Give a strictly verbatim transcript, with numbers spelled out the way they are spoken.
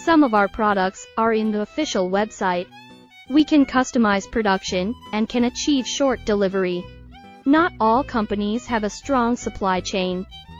Some of our products are in the official website. We can customize production and can achieve short delivery. Not all companies have a strong supply chain.